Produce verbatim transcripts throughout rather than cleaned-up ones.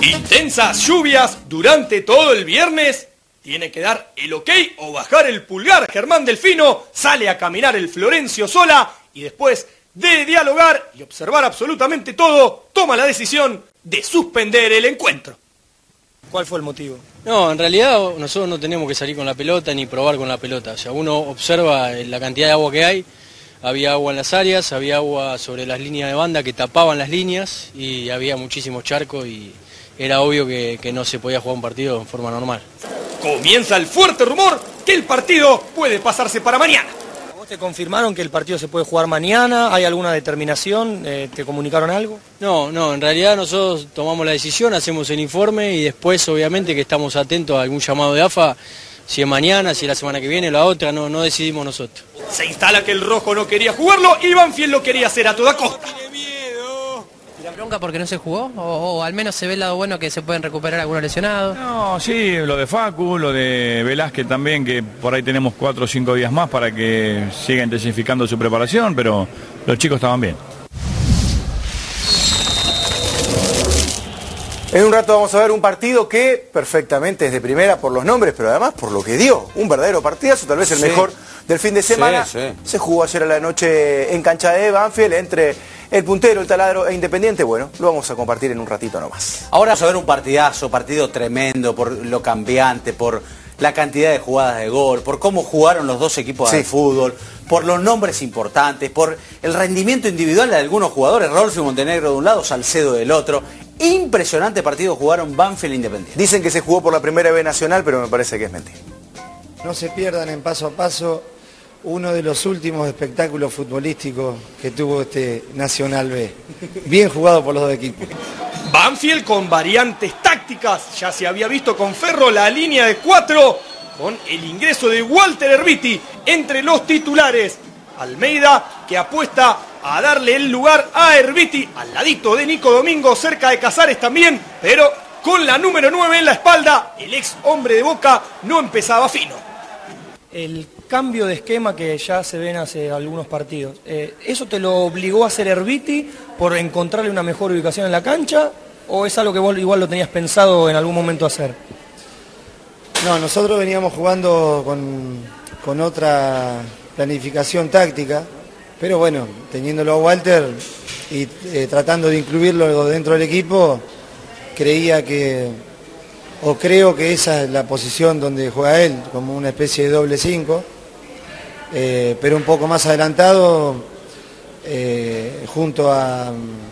Intensas lluvias durante todo el viernes. Tiene que dar el ok o bajar el pulgar. Germán Delfino sale a caminar el Florencio Sola y después de dialogar y observar absolutamente todo, toma la decisión de suspender el encuentro. ¿Cuál fue el motivo? No, en realidad nosotros no tenemos que salir con la pelota ni probar con la pelota. O sea, uno observa la cantidad de agua que hay. Había agua en las áreas, había agua sobre las líneas de banda que tapaban las líneas y había muchísimos charcos y era obvio que, que no se podía jugar un partido en forma normal. Comienza el fuerte rumor que el partido puede pasarse para mañana. ¿Vos te confirmaron que el partido se puede jugar mañana? ¿Hay alguna determinación? Eh, ¿Te comunicaron algo? No, no, en realidad nosotros tomamos la decisión, hacemos el informe y después obviamente que estamos atentos a algún llamado de A F A, si es mañana, si es la semana que viene, la otra, no, no decidimos nosotros. Se instala que el rojo no quería jugarlo y Banfield lo quería hacer a toda costa. ¿La bronca porque no se jugó? O, o al menos se ve el lado bueno que se pueden recuperar algunos lesionados. No, sí, lo de Facu, lo de Velázquez también, que por ahí tenemos cuatro o cinco días más para que siga intensificando su preparación, pero los chicos estaban bien. En un rato vamos a ver un partido que perfectamente es de primera por los nombres, pero además por lo que dio. Un verdadero partidazo, tal vez el sí. mejor del fin de semana. Sí, sí. Se jugó ayer a la noche en cancha de Banfield entre el Puntero, el Taladro e Independiente. Bueno, lo vamos a compartir en un ratito nomás. Ahora vamos a ver un partidazo, partido tremendo por lo cambiante, por la cantidad de jugadas de gol, por cómo jugaron los dos equipos sí. de fútbol, por los nombres importantes, por el rendimiento individual de algunos jugadores, Rolfi Montenegro de un lado, Salcedo del otro. Impresionante partido jugaron Banfield Independiente. Dicen que se jugó por la primera B nacional, pero me parece que es mentira. No se pierdan en Paso a Paso uno de los últimos espectáculos futbolísticos que tuvo este Nacional B. Bien jugado por los dos equipos. Banfield con variantes tácticas. Ya se había visto con Ferro la línea de cuatro, con el ingreso de Walter Herbiti entre los titulares. Almeida, que apuesta a darle el lugar a Herbiti, al ladito de Nico Domingo, cerca de Casares también, pero con la número nueve en la espalda, el ex hombre de Boca no empezaba fino. El cambio de esquema que ya se ven hace algunos partidos, eh, ¿eso te lo obligó a hacer Herbiti por encontrarle una mejor ubicación en la cancha o es algo que vos igual lo tenías pensado en algún momento hacer? No, nosotros veníamos jugando con, con otra planificación táctica, pero bueno, teniéndolo a Walter y eh, tratando de incluirlo dentro del equipo, creía que, o creo que esa es la posición donde juega él, como una especie de doble cinco, eh, pero un poco más adelantado eh, junto a,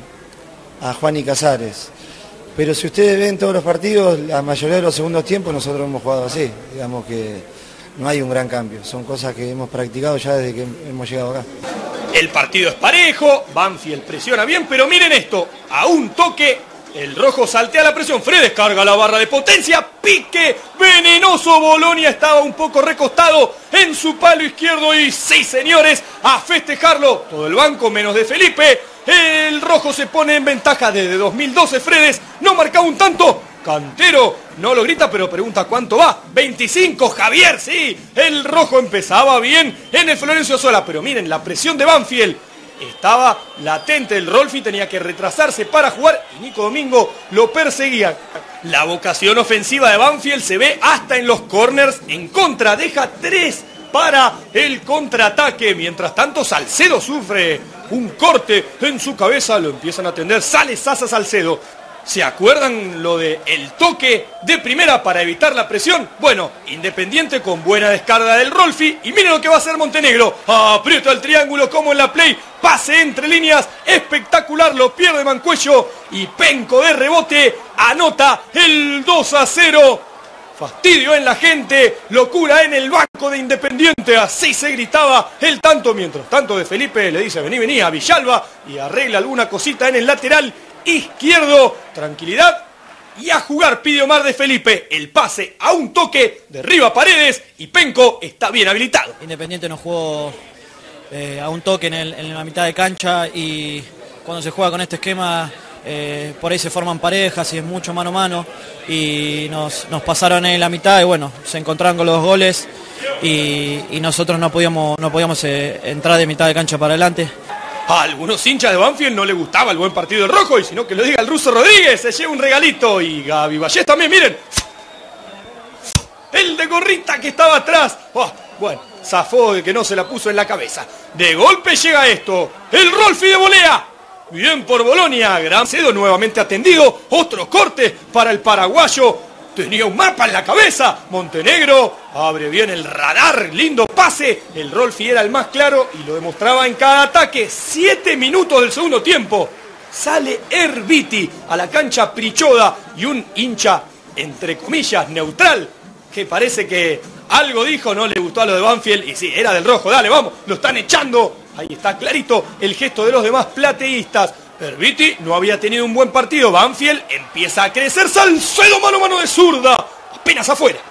a Juan y Casares. Pero si ustedes ven todos los partidos, la mayoría de los segundos tiempos nosotros hemos jugado así, digamos que no hay un gran cambio, son cosas que hemos practicado ya desde que hemos llegado acá. El partido es parejo, Banfield presiona bien, pero miren esto, a un toque, el rojo saltea la presión, Fredes carga la barra de potencia, pique venenoso, Bolonia estaba un poco recostado en su palo izquierdo y sí señores, a festejarlo, todo el banco menos de Felipe, el rojo se pone en ventaja desde dos mil doce, Fredes no marcaba un tanto, Cantero no lo grita, pero pregunta cuánto va. veinticinco, Javier, sí. El rojo empezaba bien en el Florencio Sola. Pero miren, la presión de Banfield estaba latente. El Rolfi tenía que retrasarse para jugar y Nico Domingo lo perseguía. La vocación ofensiva de Banfield se ve hasta en los corners en contra. Deja tres para el contraataque. Mientras tanto, Salcedo sufre un corte en su cabeza. Lo empiezan a atender. Sale Sasa Salcedo. ¿Se acuerdan lo de el toque de primera para evitar la presión? Bueno, Independiente con buena descarga del Rolfi. Y miren lo que va a hacer Montenegro. Aprieta el triángulo como en la play. Pase entre líneas. Espectacular. Lo pierde Mancuello. Y Penco de rebote anota el dos a cero. Fastidio en la gente. Locura en el banco de Independiente. Así se gritaba el tanto. Mientras tanto de Felipe le dice vení, vení a Villalba. Y arregla alguna cosita en el lateral izquierdo, tranquilidad y a jugar pide Omar de Felipe, el pase a un toque, derriba Paredes y Penco está bien habilitado. Independiente nos jugó eh, a un toque en, el, en la mitad de cancha y cuando se juega con este esquema eh, por ahí se forman parejas y es mucho mano a mano y nos, nos pasaron en la mitad y bueno, se encontraron con los dos goles y, y nosotros no podíamos, no podíamos eh, entrar de mitad de cancha para adelante. A algunos hinchas de Banfield no le gustaba el buen partido del rojo, y si no que lo diga el ruso Rodríguez, se lleva un regalito. Y Gaby Vallés también, miren. El de gorrita que estaba atrás. Oh, bueno, zafó de que no se la puso en la cabeza. De golpe llega esto. El Rolfi de volea. Bien por Bolonia. Gran Cedo nuevamente atendido. Otro corte para el paraguayo. Tenía un mapa en la cabeza. Montenegro abre bien el radar. Lindo pase. El Rolfi era el más claro y lo demostraba en cada ataque. Siete minutos del segundo tiempo. Sale Erviti a la cancha Prichoda y un hincha, entre comillas, neutral, que parece que algo dijo, no le gustó a lo de Banfield. Y sí, era del rojo. Dale, vamos. Lo están echando. Ahí está clarito el gesto de los demás plateístas. Erviti no había tenido un buen partido. Banfield empieza a crecer. Salcedo mano a mano de zurda. Apenas afuera.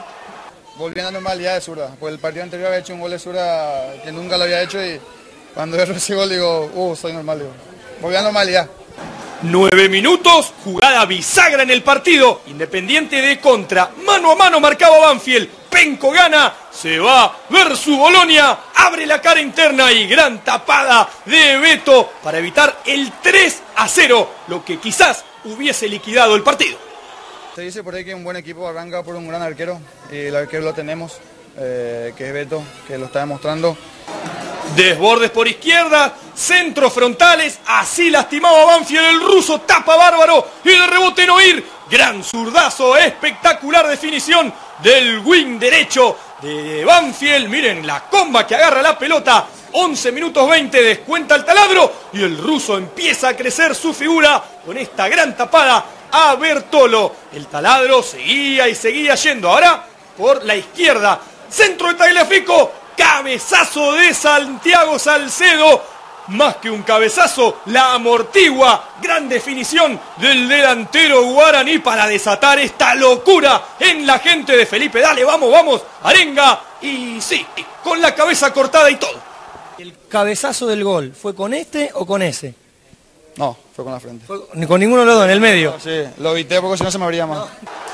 Volví a la normalidad de zurda. Pues el partido anterior había hecho un gol de zurda que nunca lo había hecho. Y cuando veo ese gol digo, uh, soy normal. Digo. Volví a la normalidad. Nueve minutos. Jugada bisagra en el partido. Independiente de contra. Mano a mano marcaba Banfield. Penco gana. Se va versus Bolonia. Abre la cara interna y gran tapada de Beto para evitar el tres a cero, lo que quizás hubiese liquidado el partido. Se dice por ahí que un buen equipo arranca por un gran arquero, y el arquero lo tenemos, eh, que es Beto, que lo está demostrando. Desbordes por izquierda, centros frontales, así lastimaba Banfield, el ruso tapa bárbaro y de rebote no ir. Gran zurdazo, espectacular definición del wing derecho de Banfield. Miren la comba que agarra la pelota. once minutos veinte, descuenta el taladro y el ruso empieza a crecer su figura con esta gran tapada a Bertolo. El taladro seguía y seguía yendo. Ahora por la izquierda, centro de Tagliafico, cabezazo de Santiago Salcedo. Más que un cabezazo, la amortigua. Gran definición del delantero guaraní para desatar esta locura en la gente de Felipe. Dale, vamos, vamos, arenga. Y sí, con la cabeza cortada y todo. ¿El cabezazo del gol fue con este o con ese? No, fue con la frente. Fue con ninguno de los dos, en el medio. Sí, lo evité porque si no se me abría más.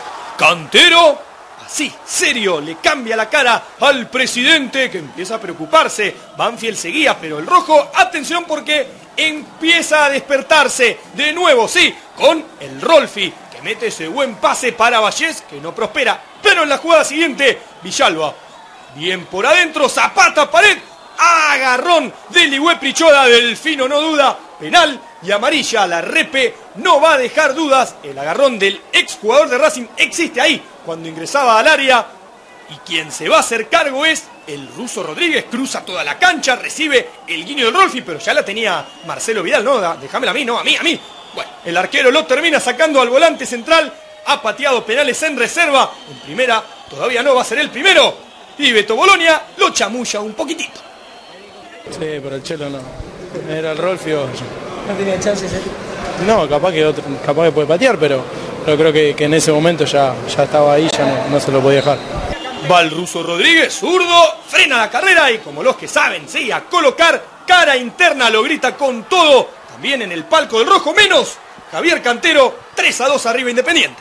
Cantero. Sí, serio, le cambia la cara al presidente, que empieza a preocuparse. Banfield seguía, pero el rojo, atención porque empieza a despertarse de nuevo, sí, con el Rolfi, que mete ese buen pase para Vallés, que no prospera. Pero en la jugada siguiente, Villalba, bien por adentro, Zapata, pared, agarrón de Ligüe Prichoda, Delfino no duda, penal y amarilla. La Repe no va a dejar dudas, el agarrón del exjugador de Racing existe ahí cuando ingresaba al área, y quien se va a hacer cargo es el ruso Rodríguez. Cruza toda la cancha, recibe el guiño del Rolfi, pero ya la tenía Marcelo Vidal. No, déjamela a mí, no, a mí, a mí. Bueno, el arquero lo termina sacando al volante central, ha pateado penales en reserva, en primera todavía no va a ser el primero, y Beto Bolonia lo chamulla un poquitito. Sí, pero el Chelo no. Era el Rolfi o... ¿No tenía chances? ¿eh? No, capaz que, otro, capaz que puede patear, pero, pero creo que, que en ese momento ya, ya estaba ahí, ya no, no se lo podía dejar. Va el ruso Rodríguez, zurdo, frena la carrera y como los que saben, sí, a colocar cara interna, lo grita con todo, también en el palco del rojo, menos Javier Cantero, tres a dos arriba Independiente.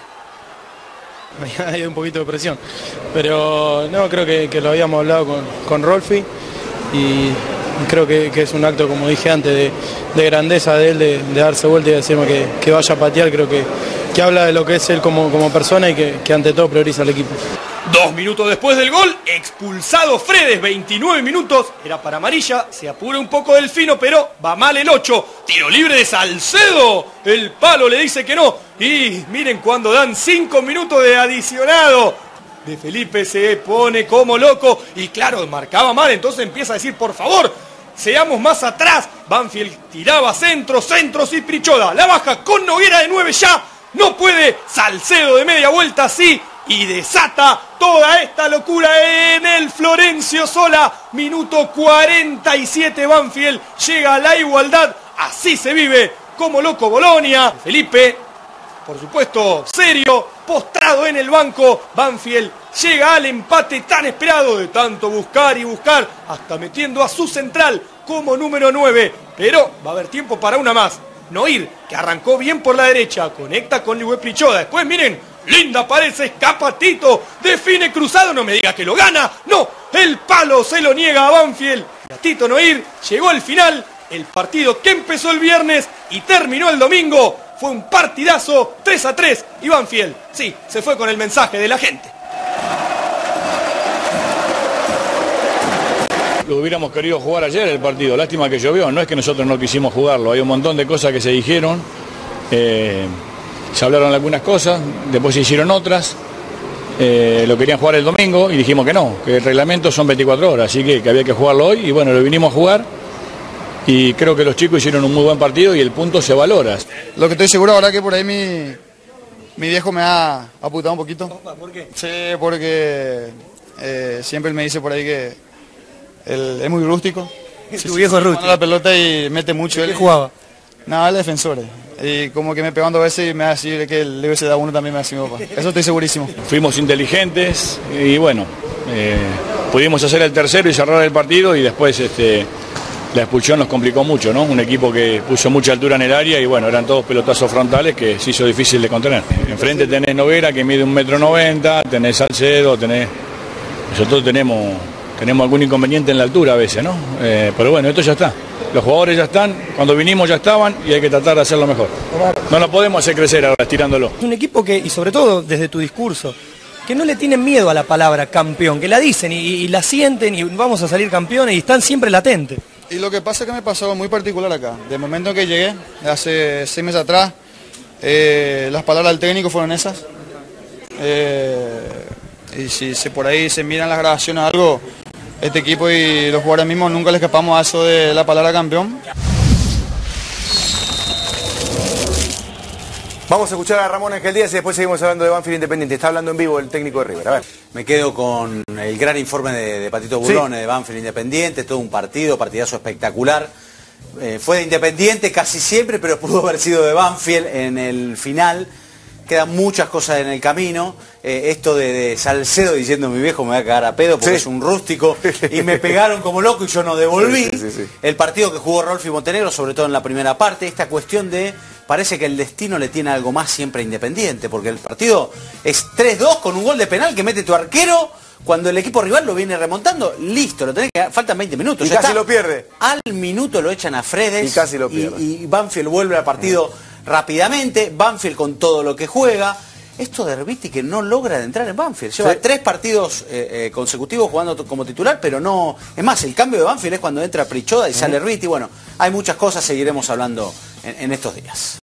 Hay un poquito de presión, pero no, creo que, que lo habíamos hablado con, con Rolfi y creo que, que es un acto, como dije antes, de, de grandeza de él, de, de darse vuelta y decirme que, que vaya a patear. Creo que, que habla de lo que es él como, como persona y que, que ante todo prioriza al equipo. Dos minutos después del gol, expulsado Fredes, veintinueve minutos, era para amarilla, se apura un poco Delfino, pero va mal el ocho, tiro libre de Salcedo, el palo le dice que no, y miren cuando dan cinco minutos de adicionado, de Felipe se pone como loco, y claro, marcaba mal, entonces empieza a decir, por favor, seamos más atrás. Banfield tiraba centros, centros y Prichoda, la baja con Noguera de nueve ya, no puede, Salcedo de media vuelta, sí, y desata toda esta locura en el Florencio Sola. Minuto cuarenta y siete, Banfield llega a la igualdad. Así se vive como loco Bolonia. Felipe, por supuesto, serio, postrado en el banco. Banfield llega al empate tan esperado de tanto buscar y buscar, hasta metiendo a su central como número nueve. Pero va a haber tiempo para una más. Noir, que arrancó bien por la derecha, conecta con Ligüe Prichoda. Después, miren, linda pared, se escapa Tito, define cruzado, no me diga que lo gana, no, el palo se lo niega a Banfield. A Tito Noir llegó al final El partido que empezó el viernes y terminó el domingo fue un partidazo, tres a tres, y Banfield, sí, se fue con el mensaje de la gente. Lo hubiéramos querido jugar ayer el partido, lástima que llovió, no es que nosotros no quisimos jugarlo, hay un montón de cosas que se dijeron, eh, se hablaron algunas cosas, después se hicieron otras, eh, lo querían jugar el domingo y dijimos que no, que el reglamento son veinticuatro horas, así que, que había que jugarlo hoy y bueno, lo vinimos a jugar y creo que los chicos hicieron un muy buen partido y el punto se valora. Lo que estoy seguro ahora es que por ahí mi, mi viejo me ha apuntado un poquito. ¿Por qué? Sí, porque eh, siempre me dice por ahí que él es muy rústico. Tu viejo es rústico. La pelota y mete mucho. ¿Qué jugaba? Nada, el defensor. Y como que me pegando a veces y me va a decir que le hubiese dado uno también me va a decir mi papá. Eso estoy segurísimo. Fuimos inteligentes y bueno, eh, pudimos hacer el tercero y cerrar el partido y después este, la expulsión nos complicó mucho, ¿no? Un equipo que puso mucha altura en el área y bueno, eran todos pelotazos frontales que se hizo difícil de contener. Enfrente tenés Noguera que mide un metro noventa, tenés Salcedo, tenés... Nosotros tenemos... Tenemos algún inconveniente en la altura a veces, ¿no? Eh, pero bueno, esto ya está. Los jugadores ya están, cuando vinimos ya estaban y hay que tratar de hacerlo mejor. No lo podemos hacer crecer ahora estirándolo. Es un equipo que, y sobre todo desde tu discurso, que no le tienen miedo a la palabra campeón, que la dicen y, y la sienten y vamos a salir campeones y están siempre latentes. Y lo que pasa es que me pasó muy particular acá. De momento que llegué, hace seis meses atrás, eh, las palabras del técnico fueron esas. Eh, y si se, por ahí se miran las grabaciones o algo, este equipo y los jugadores mismos nunca le escapamos a eso de la palabra campeón. Vamos a escuchar a Ramón Ángel Díaz y después seguimos hablando de Banfield Independiente. Está hablando en vivo el técnico de River. A ver. Me quedo con el gran informe de, de Patito Burlone, sí. de Banfield Independiente, todo un partido, partidazo espectacular. Eh, fue de Independiente casi siempre, pero pudo haber sido de Banfield en el final. Quedan muchas cosas en el camino. Eh, esto de, de Salcedo diciendo mi viejo me va a cagar a pedo porque sí. es un rústico y me pegaron como loco y yo no devolví. Sí, sí, sí, sí. El partido que jugó Rolfi Montenegro, sobre todo en la primera parte, esta cuestión de parece que el destino le tiene algo más siempre a Independiente, porque el partido es tres dos con un gol de penal que mete tu arquero cuando el equipo rival lo viene remontando. Listo, lo tenés que faltan veinte minutos. Y ya casi está. lo pierde. Al minuto lo echan a Fredes y casi lo pierde. Y, y Banfield vuelve al partido mm. rápidamente. Banfield con todo lo que juega. Esto de Herbiti que no logra entrar en Banfield. Lleva sí. tres partidos eh, eh, consecutivos jugando como titular, pero no... Es más, el cambio de Banfield es cuando entra Prichoda y uh-huh. sale Herbiti. Bueno, hay muchas cosas, seguiremos hablando en, en estos días.